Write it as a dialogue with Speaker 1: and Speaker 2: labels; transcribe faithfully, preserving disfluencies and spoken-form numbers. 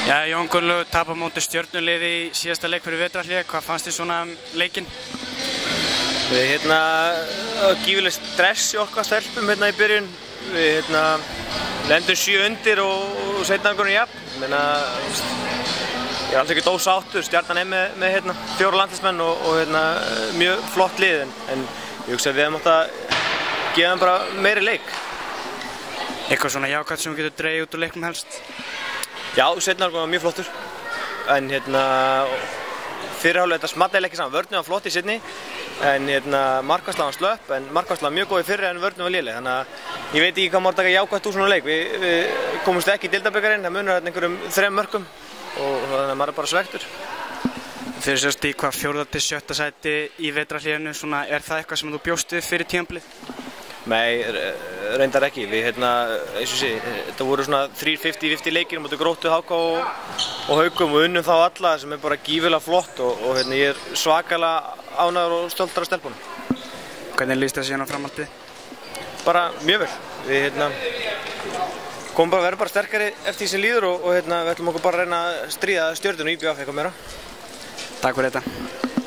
Speaker 1: Já, Jón Gunnlaugur tapar á móti Stjörnuliði í síðasta leik fyrir vetrarhlé. Hvað fannst þér svona um leikinn?
Speaker 2: Við hérna, gífurlegt stress í okkar stelpum hérna í byrjun. Við hérna, lendum sjö undir og, og seinna einhvern veginn jafn. Ég meina, ég er alltaf ekki ósáttur. Stjarnan er með, með hérna, fjóra landsliðsmenn og, og hérna, mjög flott lið. En, en ég hugsa að við hefum átt að gefa þeim bara meiri leik.
Speaker 1: Eitthvað svona jákvætt sem þú getur dregið út úr leiknum helst?
Speaker 2: Já, seinna var mjög flottur. En hérna, fyrirhálega þetta smatt eiginlega ekki saman. Vörnin var flott í seinni, en hérna, markvarslan var slöpp, en markvarslan var mjög góð í fyrri en vörnin var léleg. Þannig að ég veit ekki hvað maður taka jákvætt úr svona leik. Við, við komumst ekki í deildabikarinn, það munar hérna einhverjum þrem mörkum og þannig að maður er bara svektur.
Speaker 1: Þeir sérst í hvað fjórða til sjötta sæti í vetrarhléinu, svona, er það eitthvað sem þú bjóst við fyrir tímabilið?
Speaker 2: Nei, reyndar ekki. Við, hérna, eins og sé, þetta voru svona þrír fimmtíu fimmtíu leikir á móti Gróttu, H K og, og Haukum og unnum þá alla sem er bara gífurlega flott og, og hérna, ég er svakalega ánægður og stoltur af stelpunum.
Speaker 1: Hvernig líst það síðan á framhaldið?
Speaker 2: Bara mjög vel. Við hérna, komum bara að vera bara sterkari eftir því sem líður og, og hérna, við ætlum okkur bara að reyna að stríða Stjörnunni í B V eitthvað meira.
Speaker 1: Takk fyrir þetta.